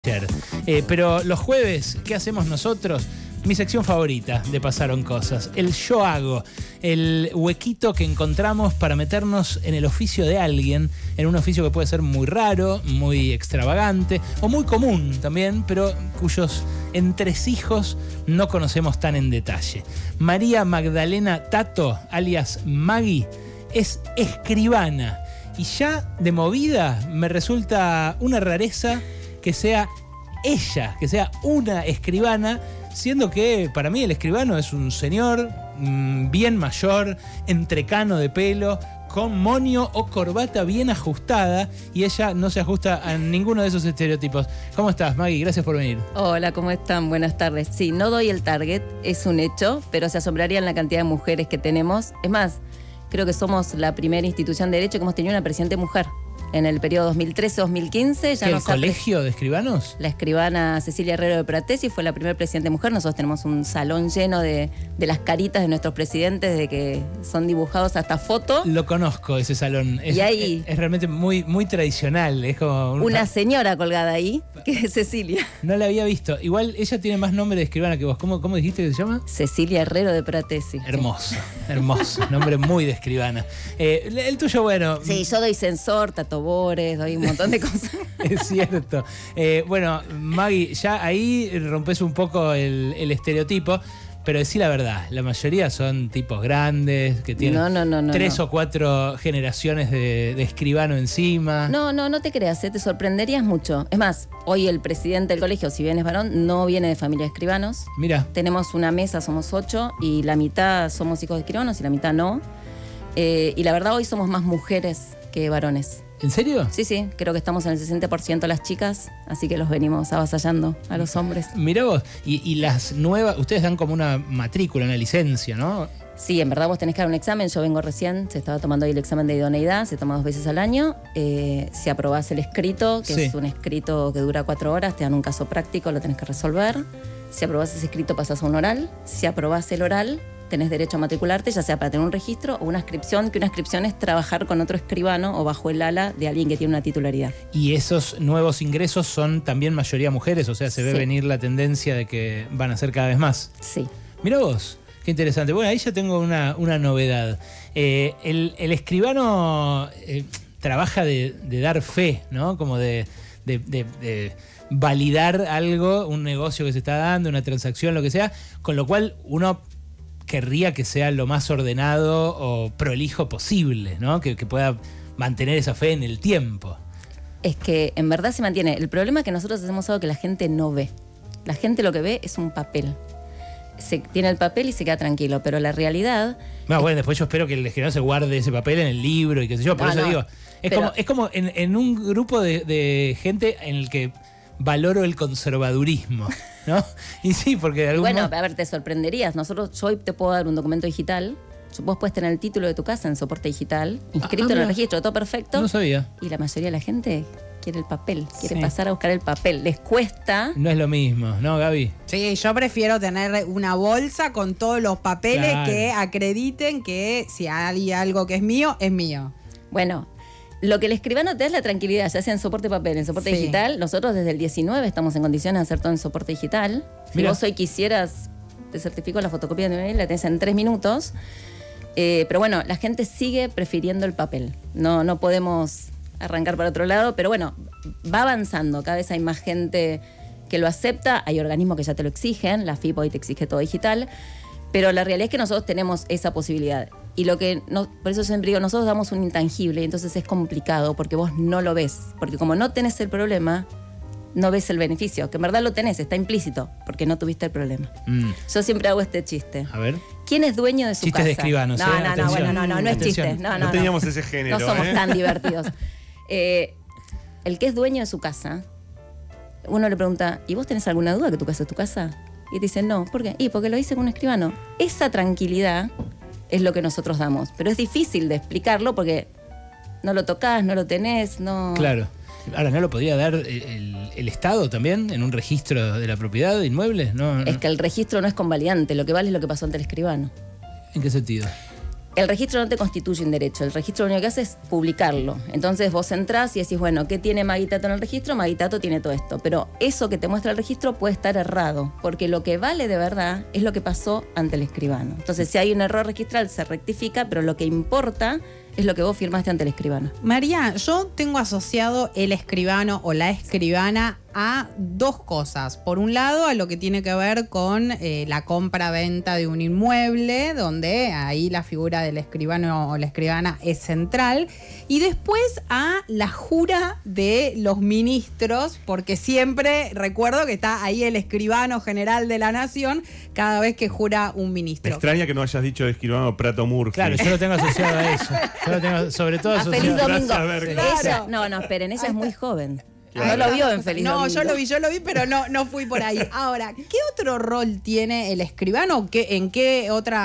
Pero los jueves, ¿qué hacemos nosotros? Mi sección favorita de Pasaron Cosas, el Yo Hago, el huequito que encontramos para meternos en el oficio de alguien, en un oficio que puede ser muy raro, muy extravagante o muy común también, pero cuyos entresijos no conocemos tan en detalle. María Magdalena Tato, alias Maggie, es escribana y ya de movida me resulta una rareza que sea ella, que sea una escribana, siendo que para mí el escribano es un señor bien mayor, entrecano de pelo, con moño o corbata bien ajustada, y ella no se ajusta a ninguno de esos estereotipos. ¿Cómo estás, Maggie? Gracias por venir. Hola, ¿cómo están? Buenas tardes. Sí, no doy el target, es un hecho, pero se asombrarían la cantidad de mujeres que tenemos. Es más, creo que somos la primera institución de derecho que hemos tenido una presidente mujer. En el periodo 2013-2015 ya ¿El colegio de escribanos? La escribana Cecilia Herrero de Pratesi fue la primera presidente mujer. Nosotros tenemos un salón lleno de las caritas de nuestros presidentes, de que son dibujados hasta foto. Lo conozco, ese salón. Es realmente muy, muy tradicional. Es como una señora colgada ahí, que es Cecilia. No la había visto. Igual ella tiene más nombre de escribana que vos. ¿Cómo dijiste que se llama? Cecilia Herrero de Pratesi. Hermoso, hermoso. Nombre muy de escribana. El tuyo, bueno. Sí, yo doy censor, tatobores, doy un montón de cosas. Es cierto. Bueno, Maggie, ya ahí rompes un poco el estereotipo, pero decí la verdad, la mayoría son tipos grandes, que tienen tres o cuatro generaciones de escribano encima. No te creas, te sorprenderías mucho. Es más, hoy el presidente del colegio, si bien es varón, no viene de familia de escribanos. Mira. Tenemos una mesa, somos 8, y la mitad somos hijos de escribanos y la mitad no. Y la verdad, hoy somos más mujeres que varones. ¿En serio? Sí, creo que estamos en el 60% las chicas, así que los venimos avasallando a los hombres. Mirá vos, y las nuevas, ustedes dan como una matrícula, una licencia, ¿no? Sí, en verdad vos tenés que dar un examen. Yo vengo recién, se estaba tomando hoy el examen de idoneidad, se toma 2 veces al año. Si aprobás el escrito, que es un escrito que dura 4 horas, te dan un caso práctico, lo tenés que resolver. Si aprobás ese escrito, pasás a un oral. Si aprobás el oral, tenés derecho a matricularte, ya sea para tener un registro o una inscripción, que una inscripción es trabajar con otro escribano o bajo el ala de alguien que tiene una titularidad. ¿Y esos nuevos ingresos son también mayoría mujeres? O sea, ¿se ve venir la tendencia de que van a ser cada vez más? Sí. Mirá vos, qué interesante. Bueno, ahí ya tengo una novedad. El escribano trabaja de dar fe, ¿no? Como de validar algo, un negocio que se está dando, una transacción, lo que sea, con lo cual uno querría que sea lo más ordenado o prolijo posible, ¿no? Que pueda mantener esa fe en el tiempo. Es que en verdad se mantiene. El problema es que nosotros hacemos algo que la gente no ve. La gente lo que ve es un papel. Tiene el papel y se queda tranquilo, pero la realidad... Bueno, después yo espero que el escribano se guarde ese papel en el libro y qué sé yo, por eso digo, es como en un grupo de gente en el que valoro el conservadurismo, ¿no? Y sí, porque de algún modo... a ver, te sorprenderías. Yo hoy te puedo dar un documento digital. Vos puedes tener el título de tu casa en soporte digital, inscrito en el registro, todo perfecto. No sabía. Y la mayoría de la gente quiere el papel, quiere pasar a buscar el papel. Les cuesta. No es lo mismo, ¿no, Gaby? Sí, yo prefiero tener una bolsa con todos los papeles que acrediten que si hay algo que es mío, es mío. Bueno, lo que el escribano te da es la tranquilidad, ya sea en soporte papel, en soporte digital. Nosotros desde el 19 estamos en condiciones de hacer todo en soporte digital. Si vos hoy quisieras, te certifico la fotocopia de mi mail, la tenés en 3 minutos. Pero bueno, la gente sigue prefiriendo el papel. No podemos arrancar para otro lado, pero bueno, va avanzando. Cada vez hay más gente que lo acepta. Hay organismos que ya te lo exigen. La FIP hoy te exige todo digital. Pero la realidad es que nosotros tenemos esa posibilidad. Y por eso siempre digo, nosotros damos un intangible y entonces es complicado porque vos no lo ves. Porque como no tenés el problema, no ves el beneficio. Que en verdad lo tenés, está implícito, porque no tuviste el problema. Yo siempre hago este chiste. A ver. ¿Quién es dueño de su casa? Chistes de escribanos. No es chiste. No teníamos ese género. No somos tan divertidos. El que es dueño de su casa, uno le pregunta, ¿y vos tenés alguna duda que tu casa es tu casa? Y te dicen, no. ¿Por qué? Porque lo hice con un escribano. Esa tranquilidad es lo que nosotros damos. Pero es difícil de explicarlo porque no lo tocás, no lo tenés, no... Claro. Ahora, ¿no lo podría dar el Estado también en un registro de la propiedad de inmuebles? No. Es que el registro no es convalidante. Lo que vale es lo que pasó ante el escribano. ¿En qué sentido? El registro no te constituye un derecho, el registro lo único que hace es publicarlo. Entonces vos entrás y decís, bueno, ¿qué tiene Maguitato en el registro? Maguitato tiene todo esto. Pero eso que te muestra el registro puede estar errado, porque lo que vale de verdad es lo que pasó ante el escribano. Entonces, si hay un error registral, se rectifica, pero lo que importa es lo que vos firmaste ante el escribano. María, yo tengo asociado el escribano o la escribana a dos cosas. Por un lado, a lo que tiene que ver con la compra-venta de un inmueble, donde ahí la figura del escribano o la escribana es central. Y después a la jura de los ministros, porque siempre recuerdo que está ahí el escribano general de la nación cada vez que jura un ministro. Me extraña que no hayas dicho de escribano Prato Murphy. Claro, yo lo tengo asociado a eso. Yo lo tengo sobre todo asociado. Feliz Domingo. Claro. No, esperen, ella es muy joven. Claro. No lo vio en Feliz Domingo. No, yo lo vi, pero no fui por ahí. Ahora, ¿qué otro rol tiene el escribano? ¿En qué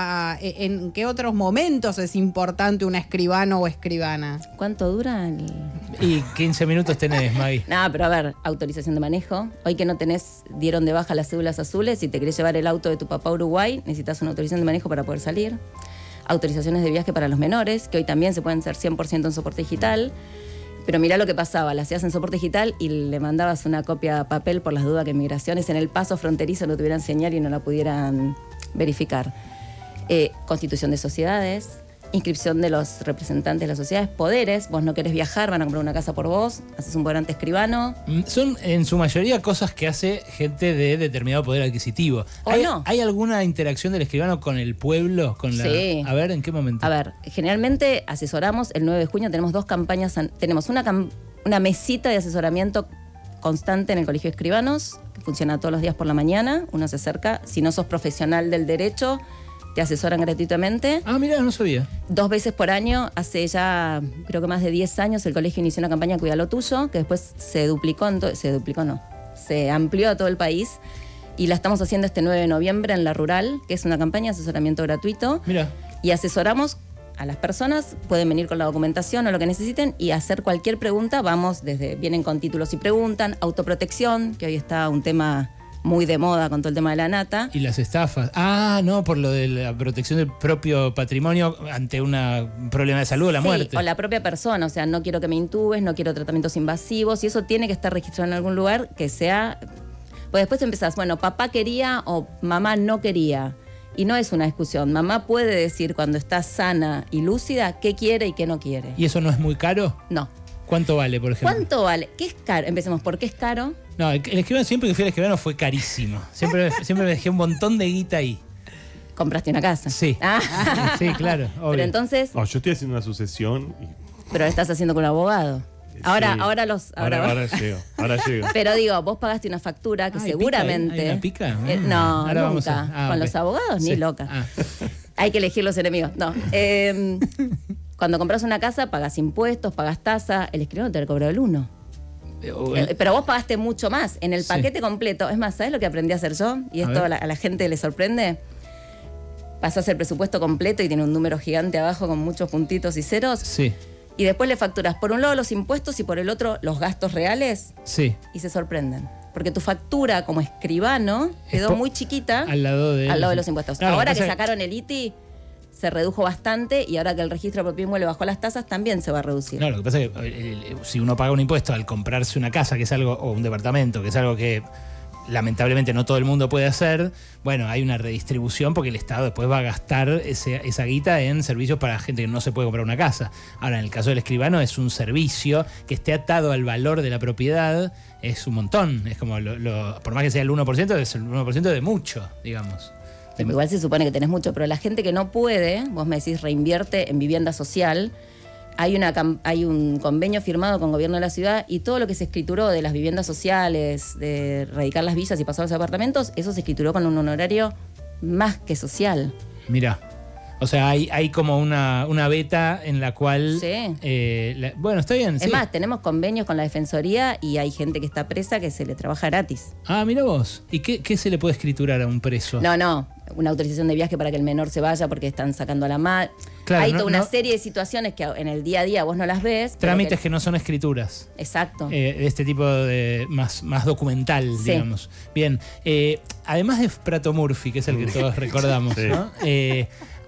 otros momentos es importante un escribano o escribana? ¿Cuánto dura el...? Y 15 minutos tenés, Maggie. No, pero a ver, autorización de manejo. Hoy que no dieron de baja las cédulas azules, si te querés llevar el auto de tu papá a Uruguay, necesitas una autorización de manejo para poder salir. Autorizaciones de viaje para los menores, que hoy también se pueden hacer 100% en soporte digital. Pero mirá lo que pasaba, la hacías en soporte digital y le mandabas una copia a papel por las dudas que migraciones en el paso fronterizo no tuvieran señal y no la pudieran verificar. Constitución de sociedades, inscripción de los representantes de las sociedades, poderes, vos no querés viajar, van a comprar una casa por vos, haces un poder ante escribano. Son en su mayoría cosas que hace gente de determinado poder adquisitivo. ¿Hay alguna interacción del escribano con el pueblo? Sí. A ver, ¿en qué momento? A ver, generalmente asesoramos, el 9 de junio tenemos dos campañas, tenemos una mesita de asesoramiento constante en el Colegio de Escribanos, que funciona todos los días por la mañana, uno se acerca, si no sos profesional del derecho, te asesoran gratuitamente. Ah, mira, no sabía. 2 veces por año, hace ya creo que más de 10 años, el colegio inició una campaña Cuida lo Tuyo, que después se amplió a todo el país. Y la estamos haciendo este 9 de noviembre en La Rural, que es una campaña de asesoramiento gratuito. Mira. Y asesoramos a las personas, pueden venir con la documentación o lo que necesiten y hacer cualquier pregunta. Vienen con títulos y preguntan, autoprotección, que hoy está un tema muy de moda con todo el tema de la nata. Y las estafas. Ah, no, por lo de la protección del propio patrimonio ante un problema de salud o la muerte. O la propia persona, o sea, no quiero que me intubes, no quiero tratamientos invasivos, y eso tiene que estar registrado en algún lugar que sea... Pues después empezás, bueno, papá quería o mamá no quería. Y no es una discusión. Mamá puede decir cuando está sana y lúcida qué quiere y qué no quiere. ¿Y eso no es muy caro? No. ¿Cuánto vale, por ejemplo? ¿Cuánto vale? ¿Qué es caro? Empecemos, ¿por qué es caro? No, el escribano, siempre que fui al escribano fue carísimo. Siempre me dejé un montón de guita ahí. ¿Compraste una casa? Sí. Ah. Sí, claro, obvio. Pero entonces... No, yo estoy haciendo una sucesión. Pero lo estás haciendo con un abogado. Ahora llego. Pero digo, vos pagaste una factura que seguramente... ¿Hay una pica? No, Ahora nunca. Con los abogados, sí. ni loca. Hay que elegir los enemigos. No. Cuando compras una casa, pagas impuestos, pagas tasa. El escribano te cobra el 1. Pero vos pagaste mucho más. En el paquete completo. Es más, ¿sabes lo que aprendí a hacer yo? Y esto a la gente le sorprende. Pasás el presupuesto completo y tiene un número gigante abajo con muchos puntitos y ceros. Sí. Y después le facturas por un lado los impuestos y por el otro los gastos reales. Sí. Y se sorprenden. Porque tu factura como escribano quedó muy chiquita al lado de los impuestos. Claro, ahora que sacaron el ITI, se redujo bastante y ahora que el registro de propiedad inmueble bajó las tasas, también se va a reducir. No, lo que pasa es que si uno paga un impuesto al comprarse una casa, que es algo, o un departamento, que es algo que lamentablemente no todo el mundo puede hacer, bueno, hay una redistribución porque el Estado después va a gastar esa guita en servicios para gente que no se puede comprar una casa. Ahora, en el caso del escribano es un servicio que esté atado al valor de la propiedad, es un montón. Es como, por más que sea el 1%, es el 1% de mucho, digamos. Igual se supone que tenés mucho, pero la gente que no puede, vos me decís reinvierte en vivienda social. Hay un convenio firmado con el gobierno de la ciudad y todo lo que se escrituró de las viviendas sociales, de radicar las villas y pasar a los apartamentos, eso se escrituró con un honorario más que social. Mirá. O sea, hay como una beta en la cual... Sí. Bueno, está bien. Es más, tenemos convenios con la Defensoría y hay gente que está presa que se le trabaja gratis. Ah, mira vos. ¿Y qué se le puede escriturar a un preso? No. Una autorización de viaje para que el menor se vaya porque están sacando a la madre. Claro, hay toda una serie de situaciones que en el día a día vos no las ves. Trámites que no son escrituras. Exacto. De este tipo de más documental, digamos. Bien. Además de Prato Murphy, que es el que todos recordamos, ¿no?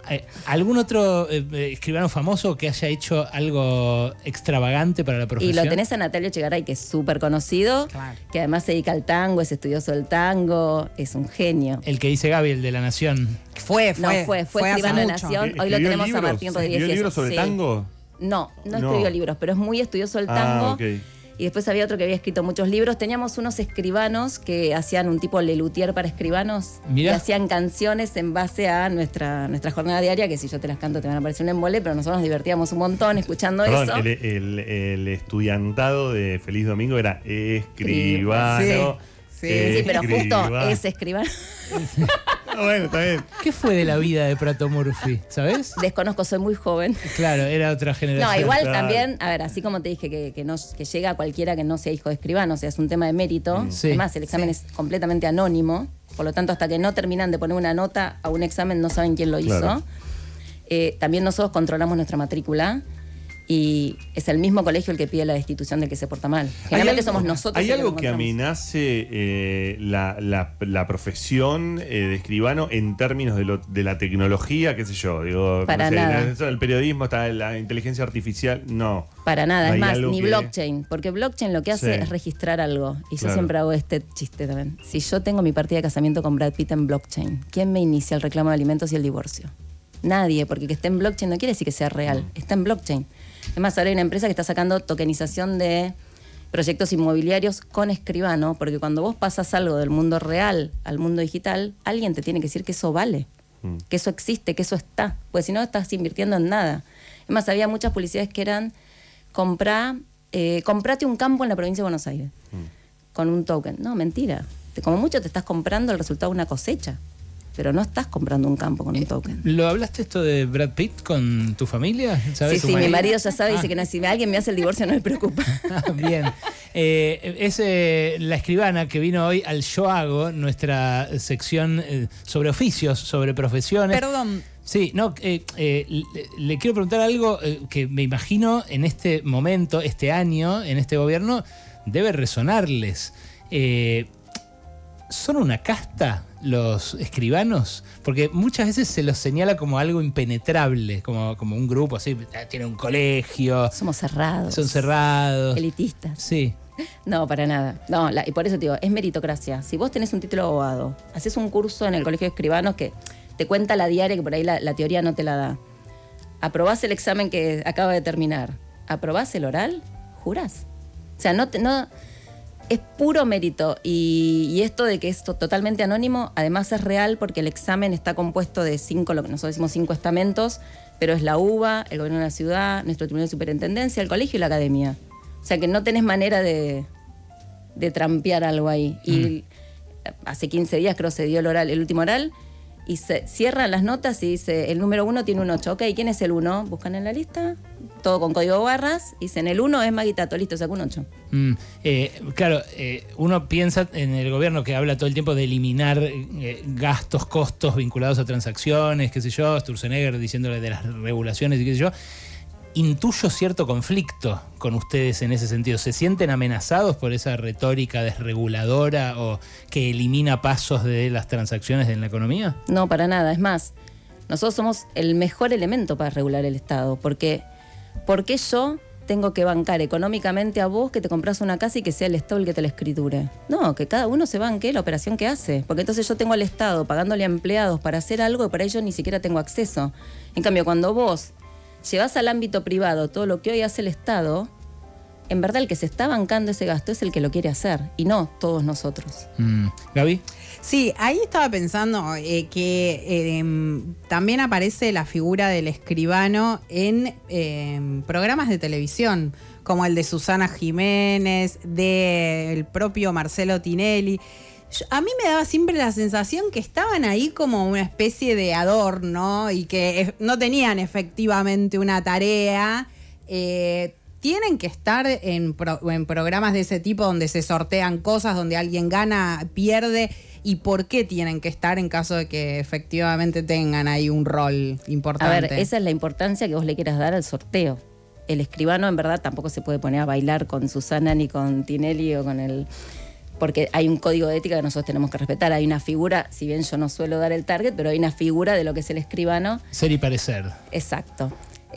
¿Algún otro escribano famoso que haya hecho algo extravagante para la profesión? Y lo tenés a Natalio Echegaray, que es súper conocido, Claro. que además se dedica al tango, es estudioso del tango, es un genio. El que dice Gaby, el de La Nación. Fue escribano de hace mucho. Nación. Hoy lo tenemos a Martín Rodríguez. ¿Escribió libros sobre Sí. tango? No escribió libros, pero es muy estudioso del tango. Ok. Y después había otro que había escrito muchos libros. Teníamos unos escribanos que hacían un tipo Lelutier para escribanos. Mirá. Y hacían canciones en base a nuestra jornada diaria, que si yo te las canto te van a parecer un embole, pero nosotros nos divertíamos un montón escuchando Perdón, eso. el estudiantado de Feliz Domingo era escribano. Sí, pero justo escribano. ese escribano. Bueno, está bien. ¿Qué fue de la vida de Prato Murphy? ¿Sabes? Desconozco, soy muy joven. Claro, era otra generación. No, igual Claro. también, a ver, así como te dije que llega a cualquiera que no sea hijo de escribano, o sea, es un tema de mérito. Sí. Además, el examen es completamente anónimo, por lo tanto, hasta que no terminan de poner una nota a un examen no saben quién lo hizo. Claro. También nosotros controlamos nuestra matrícula y es el mismo colegio el que pide la destitución del que se porta mal. Generalmente somos nosotros. ¿Hay los algo que encontramos. amenace la profesión de escribano en términos de la tecnología? ¿Qué sé yo? Digo, Para no sé, nada. eso del periodismo, está la inteligencia artificial. No. Para nada, ¿Hay es más, algo ni que- blockchain, porque blockchain lo que hace Sí. es registrar algo. Y yo Claro. siempre hago este chiste también. Si yo tengo mi partida de casamiento con Brad Pitt en blockchain, ¿quién me inicia el reclamo de alimentos y el divorcio? Nadie, porque que esté en blockchain no quiere decir que sea real, está en blockchain. Es más, ahora hay una empresa que está sacando tokenización de proyectos inmobiliarios con escribano, porque cuando vos pasas algo del mundo real al mundo digital, alguien te tiene que decir que eso vale, que eso existe, que eso está, porque si no estás invirtiendo en nada. Es más, había muchas publicidades que eran comprate un campo en la provincia de Buenos Aires con un token. No, mentira. Como mucho te estás comprando el resultado de una cosecha, pero no estás comprando un campo con un token. ¿Lo hablaste esto de Brad Pitt con tu familia? ¿Sabes? Sí, ¿Tu sí, mi marido ya sabe, dice que no, si alguien me hace el divorcio no me preocupa. Bien. Es la escribana que vino hoy al Yo Hago, nuestra sección sobre oficios, sobre profesiones. Perdón. Sí, no, le quiero preguntar algo que me imagino en este momento, este año, en este gobierno, debe resonarles. ¿Son una casta los escribanos? Porque muchas veces se los señala como algo impenetrable, como un grupo así, tiene un colegio, Somos cerrados. son cerrados. Elitistas. Sí. No, para nada. No, y por eso te digo, es meritocracia. Si vos tenés un título de abogado, haces un curso en el Colegio de Escribanos que te cuenta la diaria, que por ahí la teoría no te la da. Aprobás el examen que acaba de terminar. Aprobás el oral, jurás. O sea, no es puro mérito. Y esto de que es totalmente anónimo, además es real porque el examen está compuesto de 5, lo que nosotros decimos 5 estamentos, pero es la UBA, el gobierno de la ciudad, nuestro tribunal de superintendencia, el colegio y la academia. O sea que no tenés manera de trampear algo ahí. Y hace 15 días creo se dio el último oral, y se cierran las notas y dice, el número 1 tiene un 8. Ok, ¿quién es el 1? Buscan en la lista, todo con código barras, y dicen, el 1 es Maguitato, listo, sacó un 8. Claro, uno piensa en el gobierno que habla todo el tiempo de eliminar gastos, costos vinculados a transacciones, qué sé yo, Sturzenegger diciéndole de las regulaciones y qué sé yo. Intuyo cierto conflicto con ustedes en ese sentido. ¿Se sienten amenazados por esa retórica desreguladora o que elimina pasos de las transacciones en la economía? No, para nada. Es más, nosotros somos el mejor elemento para regular el Estado. Porque yo tengo que bancar económicamente a vos que te compras una casa y que sea el Estado el que te la escriture? No, que cada uno se banque la operación que hace. Porque entonces yo tengo al Estado pagándole a empleados para hacer algo que para ellos ni siquiera tengo acceso. En cambio, cuando vos llevas al ámbito privado todo lo que hoy hace el Estado, en verdad el que se está bancando ese gasto es el que lo quiere hacer y no todos nosotros. ¿Gaby? Sí, ahí estaba pensando que también aparece la figura del escribano en programas de televisión, como el de Susana Jiménez, del propio Marcelo Tinelli. A mí me daba siempre la sensación que estaban ahí como una especie de adorno y que no tenían efectivamente una tarea. Tienen que estar en programas de ese tipo donde se sortean cosas, donde alguien gana, pierde. ¿Y por qué tienen que estar en caso de que efectivamente tengan ahí un rol importante? A ver, esa es la importancia que vos le quieras dar al sorteo. El escribano en verdad tampoco se puede poner a bailar con Susana ni con Tinelli o con el porque hay un código de ética que nosotros tenemos que respetar. Hay una figura, si bien yo no suelo dar el target, pero hay una figura de lo que es el escribano. Ser y parecer. Exacto.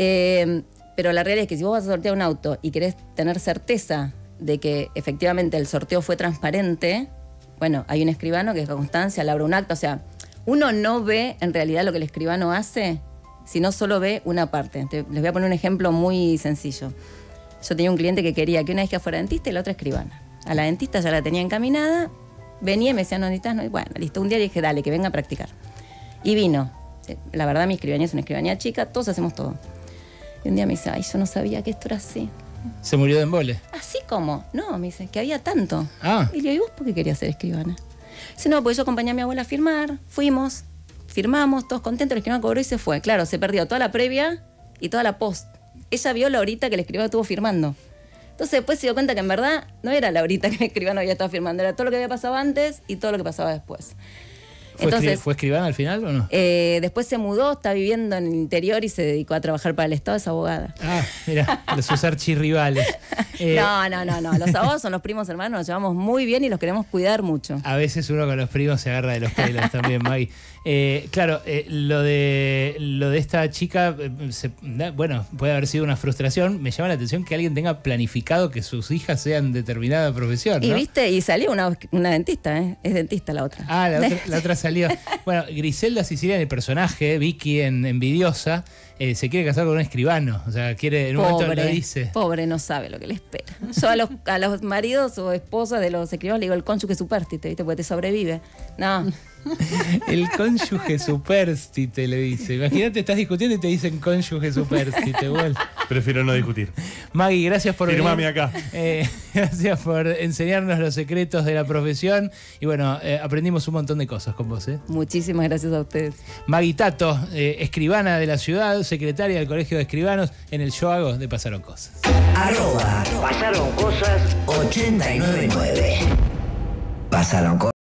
Pero la realidad es que si vos vas a sortear un auto y querés tener certeza de que efectivamente el sorteo fue transparente, bueno, hay un escribano que es constancia, labra un acto. O sea, uno no ve en realidad lo que el escribano hace, sino solo ve una parte. Les voy a poner un ejemplo muy sencillo. Yo tenía un cliente que quería que una vez que fuera dentista y la otra escribana. A la dentista ya la tenía encaminada, venía y me decía, no necesitas, no. Y bueno, listo, un día le dije, dale, que venga a practicar. Y vino. La verdad, mi escribanía es una escribanía chica, todos hacemos todo. Y un día me dice, ay, yo no sabía que esto era así. ¿Se murió de embole? ¿Así como? No, me dice, que había tanto. Ah. Y le digo, ¿y vos por qué querías ser escribana? Dice, no, pues yo acompañé a mi abuela a firmar, fuimos, firmamos, todos contentos, el escribano cobró y se fue. Claro, se perdió toda la previa y toda la post. Ella vio la horita que el escribano estuvo firmando. Entonces después se dio cuenta que en verdad no era la horita que el escribano había estado firmando, era todo lo que había pasado antes y todo lo que pasaba después. ¿Fue escribana al final o no? Después se mudó, está viviendo en el interior y se dedicó a trabajar para el Estado, es abogada. Ah, mira, los archirrivales. No. Los abogados son los primos hermanos, nos llevamos muy bien y los queremos cuidar mucho. A veces uno con los primos se agarra de los pelos también, Maggie. Claro, lo de esta chica, bueno, puede haber sido una frustración. Me llama la atención que alguien tenga planificado que sus hijas sean determinada profesión, ¿no? Y viste, y salió una dentista, es dentista la otra. Ah, la otra salió. Bueno, Griselda Siciliani, el personaje, Vicky en Envidiosa, se quiere casar con un escribano. O sea, quiere, en un momento lo dice. Pobre, no sabe lo que le espera. Yo a los maridos o esposas de los escribanos le digo el cónyuge supérstite, ¿viste? Porque te sobrevive. No. El cónyuge supérstite, le dice. Imagínate, estás discutiendo y te dicen cónyuge supérstite. Bueno. Prefiero no discutir. Maggie, gracias por Firmame venir. acá. Gracias por enseñarnos los secretos de la profesión. Y bueno, aprendimos un montón de cosas con vos. Muchísimas gracias a ustedes. Maggie Tato, escribana de la ciudad, secretaria del Colegio de Escribanos, en el Yo Hago de Pasaron Cosas. @pasaroncosas899. Pasaron cosas.